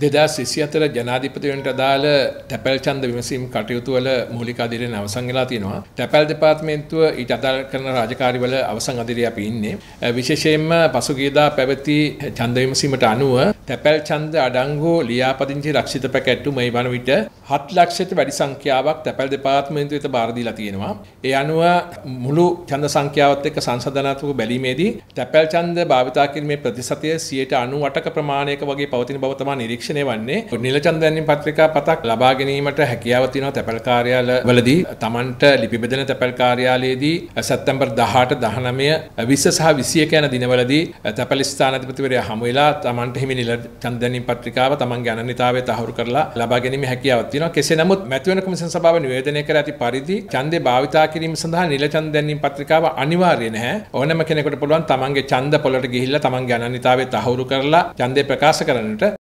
2024 ජනාධිපතිවරණට අදාළ තැපැල් ඡන්ද විමසීම් කටයුතු වල මූලික අදියරෙන් අවසන් වෙලා තියෙනවා. තැපැල් දෙපාර්තමේන්තුව ඊට අදාළ කරන රාජකාරිවල අවසන් අදියරේ අපි ඉන්නේ. විශේෂයෙන්ම පසුගියදා පැවති ඡන්ද විමසීමට අනුව තැපැල් ඡන්ද අඩංගු ලියාපදිංචි රක්ෂිත පැකැට්ටු මේ වන විට 7 ලක්ෂයට වැඩි සංඛ්‍යාවක් තැපැල් දෙපාර්තමේන්තුව වෙත බාර දීලා තියෙනවා. ඒ අනුව මුළු ඡන්ද සංඛ්‍යාවත් එක්ක සංසන්දනාත්මක බැලීමේදී තැපැල් ඡන්ද භාවිතා කිරීමේ ප්‍රතිශතය 98ක ප්‍රමාණයක වගේ පවතින බව තමයි නිරීක්ෂණය වන්නේ. නිල ඡන්ද දැන්වීම පත්‍රිකා පතක් ලබා ගැනීමට හැකියාව තියෙනවා තැපැල් කාර්යාලවලදී. Tamanට ලිපි බෙදෙන තැපැල් කාර්යාලයේදී සැප්තැම්බර් 18, 19, 20 සහ 21 යන දිනවලදී තැපැල් ස්ථානාධිපතිවරයා හමු වෙලා Tamanට හිමි නිල ඡන්ද දැන්වීම පත්‍රිකාව Tamanගේ අනන්‍යතාවය තහවුරු කරලා ලබා ගැනීමේ හැකියාවක් තියෙනවා. කෙසේ නමුත් මැතිවරණ කොමිසම් සභාව නිවේදනය කර ඇති පරිදි ඡන්දේ භාවිතා කිරීම සඳහා නිල ඡන්ද දැන්වීම පත්‍රිකාව අනිවාර්ය නැහැ. ඕනෑම කෙනෙකුට පුළුවන් Tamanගේ ඡන්ද පොළට ගිහිල්ලා Tamanගේ අනන්‍යතාවය තහවුරු කරලා ඡන්දේ ප්‍රකාශ කරන්නට.